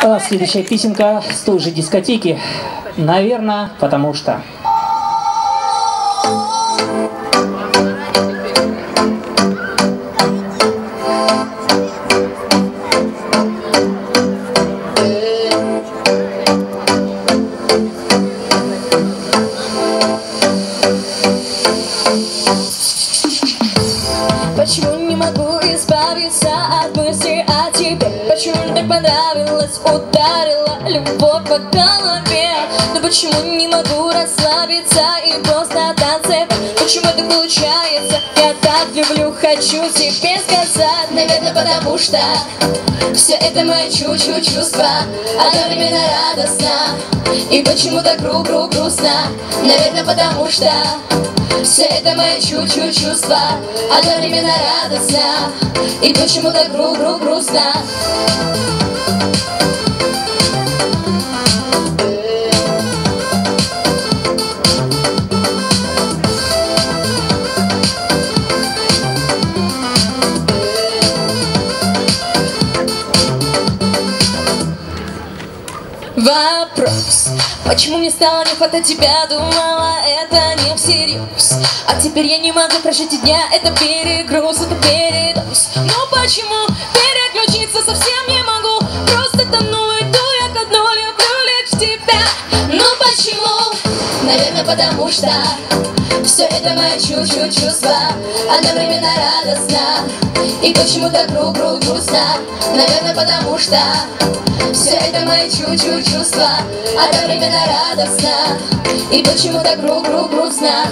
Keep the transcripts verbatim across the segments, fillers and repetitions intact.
А следующая песенка с той же дискотеки. Наверное, потому что... Почему не могу избавиться от мысли о тебе? Почему так понравилось, ударила любовь по голове? Но почему не могу расслабиться и просто танцевать? Почему так получается? Я так люблю, хочу тебе сказать. Наверное, потому что все это мои чу-чу чувства, одновременно радостно. И почему так гру-гру грустно? Наверное, потому что все это мои чу-чу чувства, одновременно радостно. И почему так гру-гру грустно? Вопрос: почему мне стало не хватать тебя? Думала, это не всерьез, а теперь я не могу прожить и дня. Это перегруз, это передоз. Но почему переключиться совсем не могу? Просто тону, иду я ко дну, люблю лишь тебя. Но почему? Наверное, потому что все это мои чу-чу чувства, одновременно радостно. И почему так гру-гру грустно? Наверное, потому что все это мои чу-чу чувства, одновременно радостно. И почему так гру-гру грустно?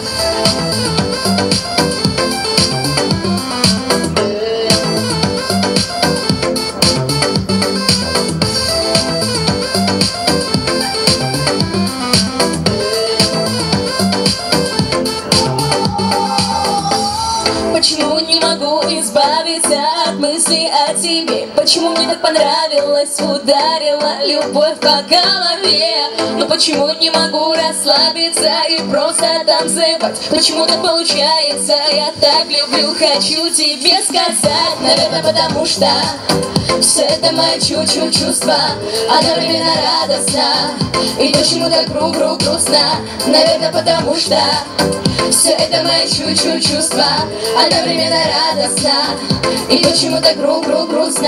Почему не могу избавиться от мысли о тебе? Почему мне так понравилось, ударила любовь по голове? Но почему не могу расслабиться и просто танцевать? Почему так получается? Я так люблю, хочу тебе сказать. Наверное, потому что все это мои чу-чу чувства, одновременно радостно. И почему так гру-гру грустно? Наверное, потому что все это мои чу-чу чувства, одновременно радостно. И почему так гру-гру грустно?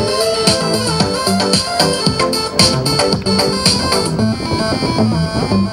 Thank you.